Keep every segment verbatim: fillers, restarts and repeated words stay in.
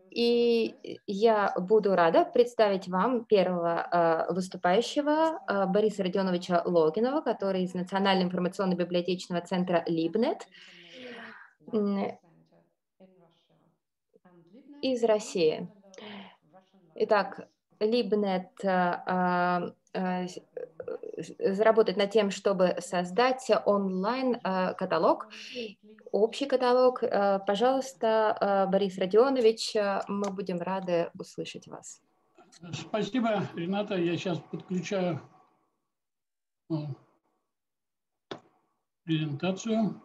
И я буду рада представить вам первого э, выступающего э, Бориса Родионовича Логинова, который из Национального информационно-библиотечного центра Либнет м, из России. Итак, Либнет э, э, с- работает над тем, чтобы создать онлайн-каталог, общий каталог. Э, Пожалуйста, э, Борис Родионович, э, мы будем рады услышать вас. Спасибо, Рената. Я сейчас подключаю ну, презентацию.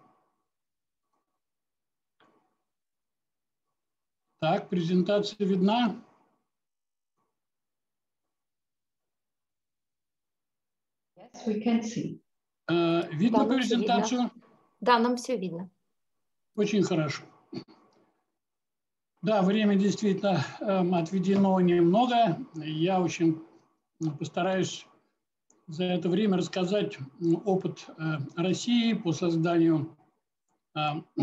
Так, презентация видна. Yes, we can see. Э, Видно Да, нам все презентацию? видно. Да, нам все видно. Очень хорошо. Да, время действительно эм, отведено немного. Я очень постараюсь за это время рассказать м, опыт э, России по созданию э,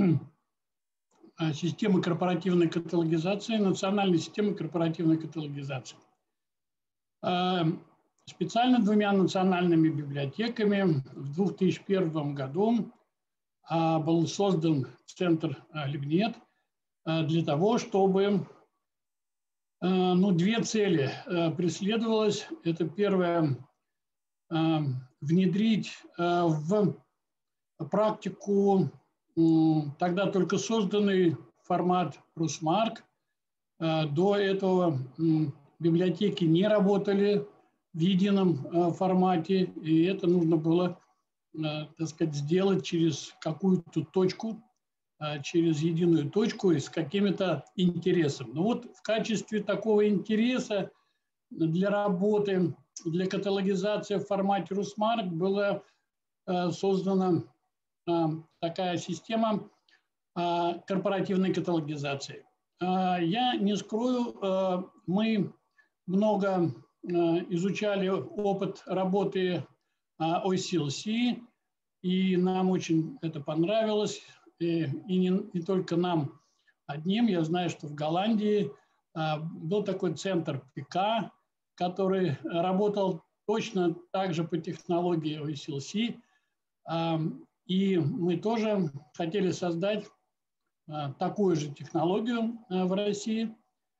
э, системы корпоративной каталогизации, национальной системы корпоративной каталогизации. Э, Специально двумя национальными библиотеками в две тысячи первом году э, был создан центр э, Либнет э, для того, чтобы э, ну, две цели э, преследовалось. Это первое э, внедрить э, в практику тогда только созданный формат Русмарк. До этого библиотеки не работали в едином формате, и это нужно было, так сказать, сделать через какую-то точку, через единую точку и с какими-то интересами. Но вот в качестве такого интереса для работы, для каталогизации в формате Русмарк была создана такая система корпоративной каталогизации. Я не скрою, мы много изучали опыт работы о си эл си, и нам очень это понравилось. И не, не только нам одним. Я знаю, что в Голландии был такой центр пи ка, который работал точно так же по технологии о си эл си. И мы тоже хотели создать такую же технологию в России,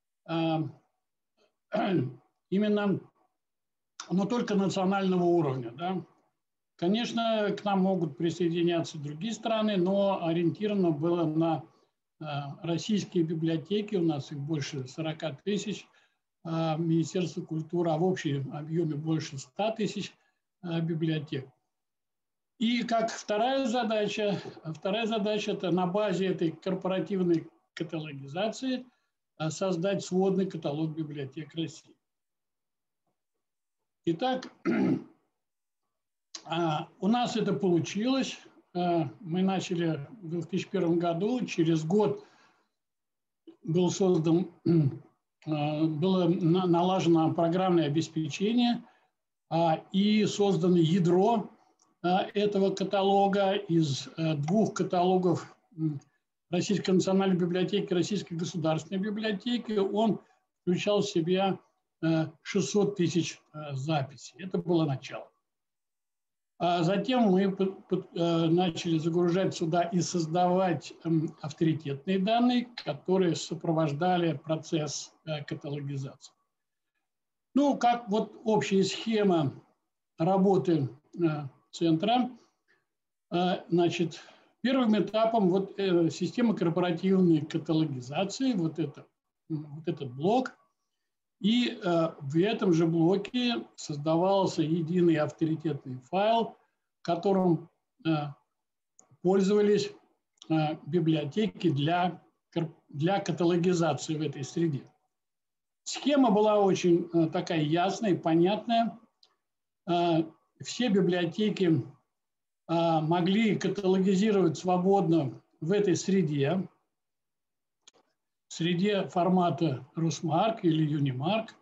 именно, но только национального уровня. Да. Конечно, к нам могут присоединяться другие страны, но ориентировано было на российские библиотеки, у нас их больше сорока тысяч, Министерство культуры, а в общем объеме больше ста тысяч библиотек. И как вторая задача, вторая задача – это на базе этой корпоративной каталогизации создать сводный каталог библиотек России. Итак, у нас это получилось. Мы начали в две тысячи первом году, через год был создан, было налажено программное обеспечение и создано ядро этого каталога из двух каталогов Российской национальной библиотеки, Российской государственной библиотеки. Он включал в себя шестьсот тысяч записей. Это было начало. А затем мы начали загружать сюда и создавать авторитетные данные, которые сопровождали процесс каталогизации. Ну, как вот общая схема работы центра. Значит, первым этапом вот система корпоративной каталогизации, вот, это, вот этот блок. И в этом же блоке создавался единый авторитетный файл, которым пользовались библиотеки для, для каталогизации в этой среде. Схема была очень такая ясная и понятная. Все библиотеки могли каталогизировать свободно в этой среде, в среде формата Русмарк или Юнимарк.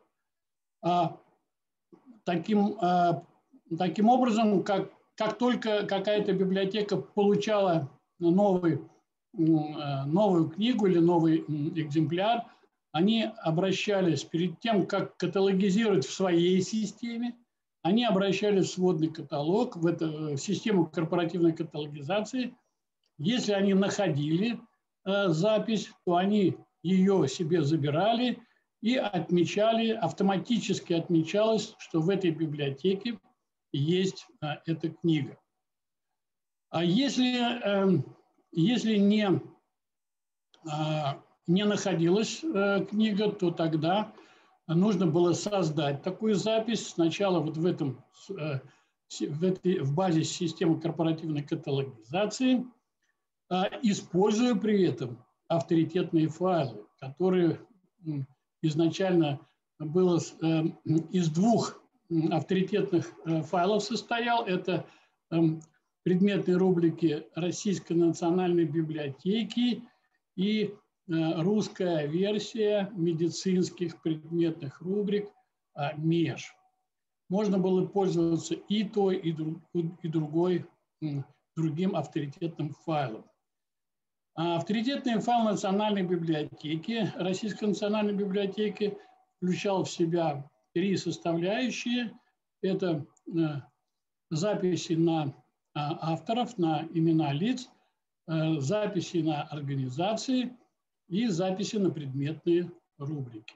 Таким, таким образом, как, как только какая-то библиотека получала новый, новую книгу или новый экземпляр, они обращались перед тем, как каталогизировать в своей системе, они обращались в сводный каталог, в, это, в систему корпоративной каталогизации. Если они находили э, запись, то они ее себе забирали и отмечали, автоматически отмечалось, что в этой библиотеке есть э, эта книга. А если, э, если не, э, не находилась э, книга, то тогда нужно было создать такую запись. Сначала вот в, этом, э, в, этой, в базе системы корпоративной каталогизации, э, используя при этом авторитетные файлы, которые изначально было э, из двух авторитетных э, файлов состоял. Это э, предметные рубрики Российской национальной библиотеки и э, русская версия медицинских предметных рубрик э, МЕЖ. Можно было пользоваться и той, и, друг, и другой, э, другим авторитетным файлом. А авторитетный файл Национальной библиотеки, Российской национальной библиотеки, включал в себя три составляющие. Это э, записи на авторов, на имена лиц, записи на организации и записи на предметные рубрики.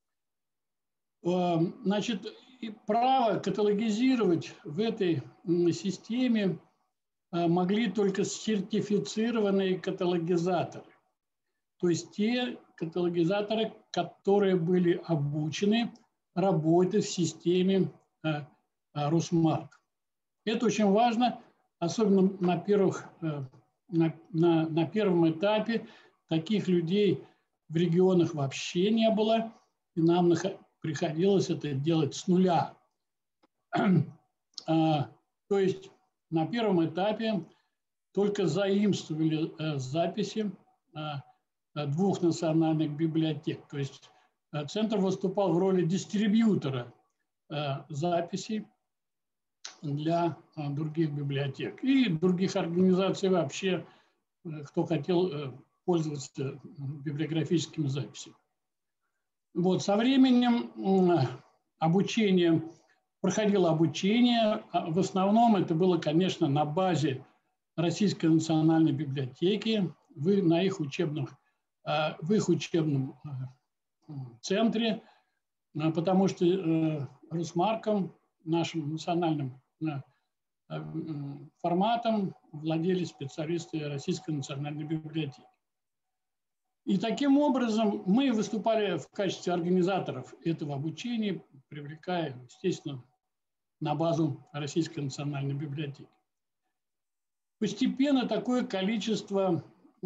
Значит, право каталогизировать в этой системе могли только сертифицированные каталогизаторы, то есть те каталогизаторы, которые были обучены работать в системе Росмарк. Это очень важно. Особенно на, первых, на, на, на первом этапе таких людей в регионах вообще не было, и нам приходилось это делать с нуля. То есть на первом этапе только заимствовали записи двух национальных библиотек. То есть центр выступал в роли дистрибьютора записей для других библиотек и других организаций вообще, кто хотел пользоваться библиографическими записями. Вот, со временем обучение, проходило обучение, в основном это было, конечно, на базе Российской национальной библиотеки, в, на их учебном, в их учебном центре, потому что Росмарком, нашим национальным форматом, владели специалисты Российской национальной библиотеки. И таким образом мы выступали в качестве организаторов этого обучения, привлекая, естественно, на базу Российской национальной библиотеки. Постепенно такое количество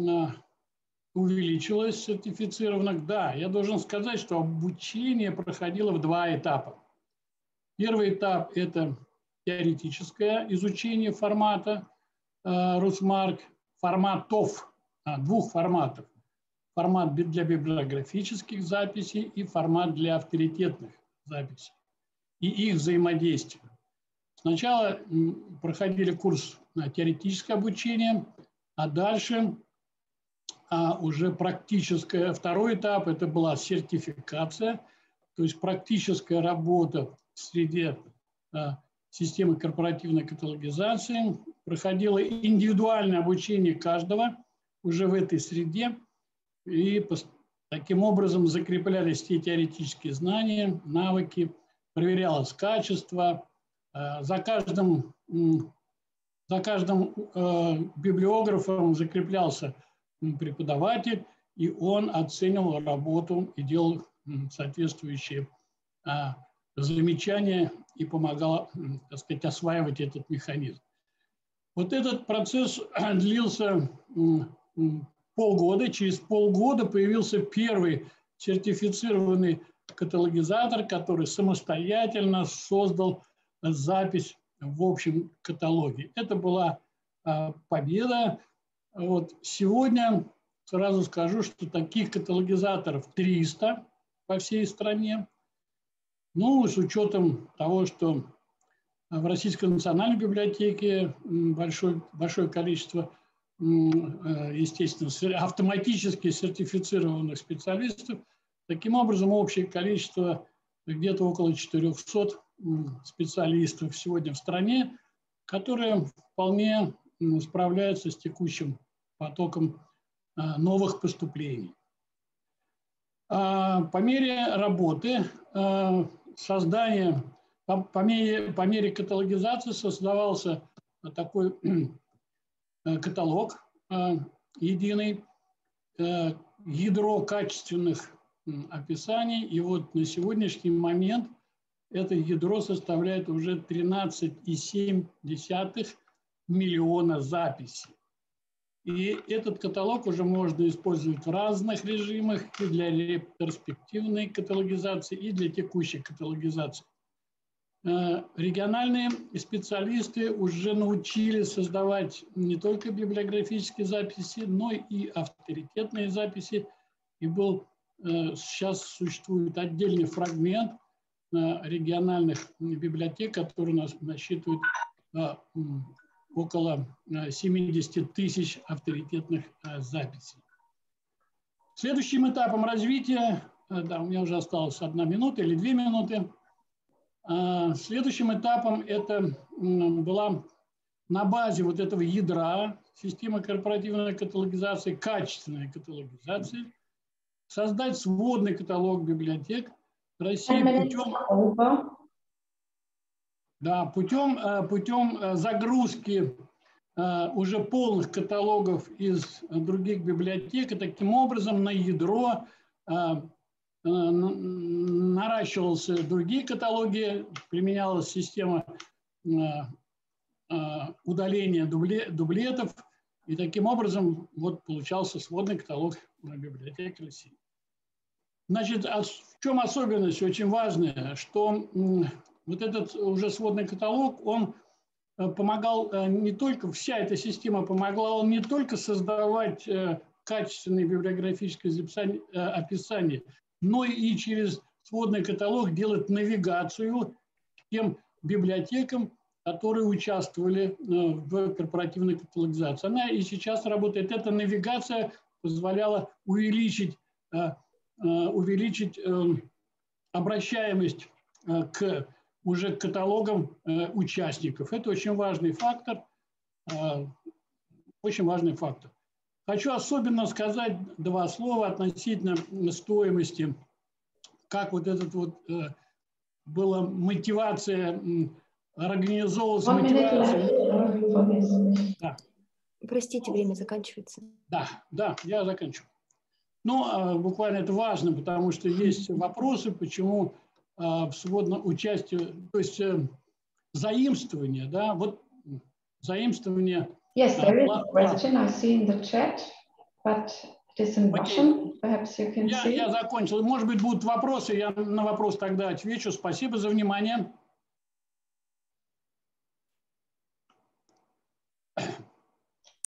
увеличилось сертифицированных. Да, я должен сказать, что обучение проходило в два этапа. Первый этап – это теоретическое изучение формата э, Росмарк, форматов, а, двух форматов. Формат для библиографических записей и формат для авторитетных записей и их взаимодействия. Сначала проходили курс теоретическое обучение, а дальше а, уже практическое. Второй этап – это была сертификация, то есть практическая работа в среде а, системы корпоративной каталогизации. Проходило индивидуальное обучение каждого уже в этой среде. И таким образом закреплялись те теоретические знания, навыки, проверялось качество. За каждым, за каждым библиографом закреплялся преподаватель, и он оценивал работу и делал соответствующие замечания и помогал, так сказать, осваивать этот механизм. Вот этот процесс длился полгода. Через полгода появился первый сертифицированный каталогизатор, который самостоятельно создал запись в общем каталоге. Это была а, победа. Вот сегодня сразу скажу, что таких каталогизаторов триста по всей стране. Ну, с учетом того, что в Российской национальной библиотеке большое, большое количество, естественно, автоматически сертифицированных специалистов, Таким образом, общее количество где-то около четырехсот специалистов сегодня в стране, которые вполне справляются с текущим потоком новых поступлений. По мере работы, создания, по мере, по мере каталогизации создавался такой каталог единый, ядро качественных описаний. И вот на сегодняшний момент это ядро составляет уже тринадцать и семь десятых миллиона записей. И этот каталог уже можно использовать в разных режимах и для ретроспективной каталогизации, и для текущей каталогизации. Региональные специалисты уже научились создавать не только библиографические записи, но и авторитетные записи. И был, сейчас существует отдельный фрагмент региональных библиотек, который у нас насчитывает около семидесяти тысяч авторитетных записей. Следующим этапом развития, да, у меня уже осталась одна минута или две минуты, следующим этапом это была на базе вот этого ядра системы корпоративной каталогизации, качественной каталогизации, создать сводный каталог библиотек России путем, да, путем, путем загрузки уже полных каталогов из других библиотек, и таким образом на ядро наращивался другие каталоги, применялась система удаления дублетов, и таким образом вот получался сводный каталог библиотек России. Значит, в чем особенность очень важная, что вот этот уже сводный каталог, он помогал не только, вся эта система помогла он не только создавать качественные библиографические описания, но и через сводный каталог делать навигацию тем библиотекам, которые участвовали в корпоративной каталогизации. Она и сейчас работает. Эта навигация позволяла увеличить, увеличить обращаемость к уже к каталогам участников. Это очень важный фактор, очень важный фактор. Хочу особенно сказать два слова относительно стоимости, как вот этот вот была мотивация, организовывалась мотивация. Да. Простите, время заканчивается. Да, да, я заканчиваю. Но буквально это важно, потому что есть вопросы, почему в сводном участии, то есть заимствование, да, вот заимствование. Yes, there is a question I see in the chat, but it is in Russian. Perhaps you can я, see. Я закончил. Может быть, будут вопросы, я на вопрос тогда отвечу. Спасибо за внимание.